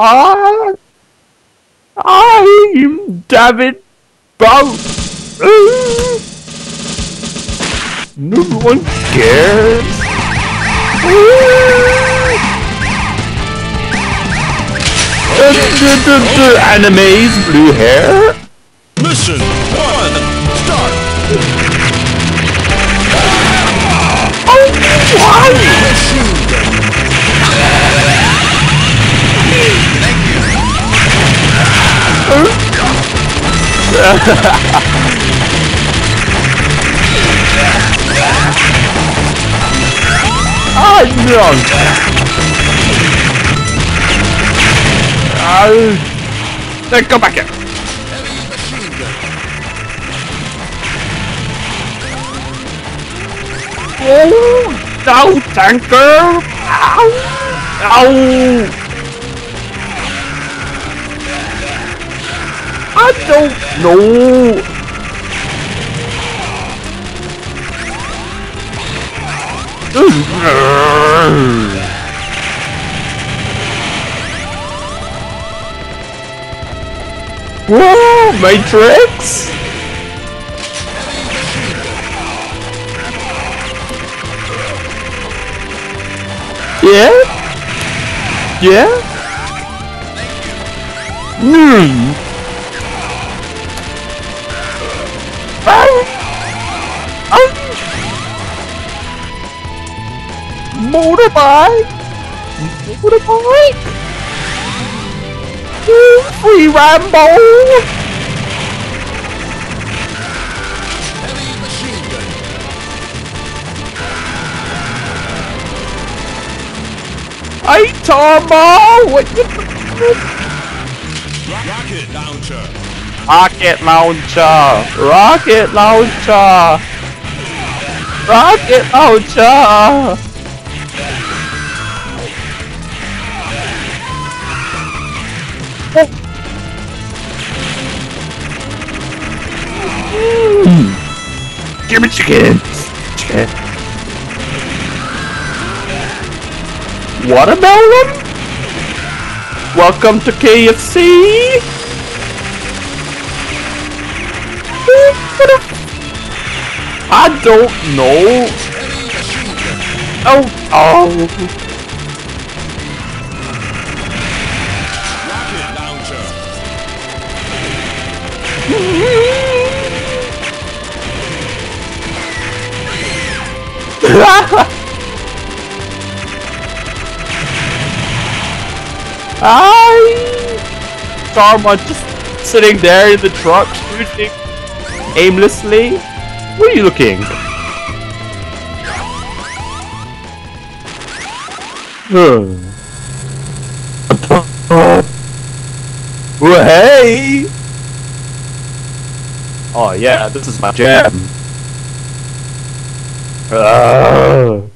I'm David Bow. No one cares. The anime's blue hair. Mission 1, start! Oh, why? Thank you. Oh, no. Then go back here. Heavy machine gun. Oh, no, tanker. Ow. Ow. I don't know. Whoa, maytricks! Yeah? Yeah? Motorbike! Motorbike! Free Rambo! Heavy machine gun. Hey, Turbo! What you doing? Rocket launcher. Rocket launcher! Rocket launcher! Rocket launcher! Give me chicken! Chicken! Watermelon? Welcome to KFC! I don't know! Oh! Oh! Rocket launcher. Karma just sitting there in the truck shooting aimlessly. Where are you looking? Well, hey! Oh yeah, this is my jam.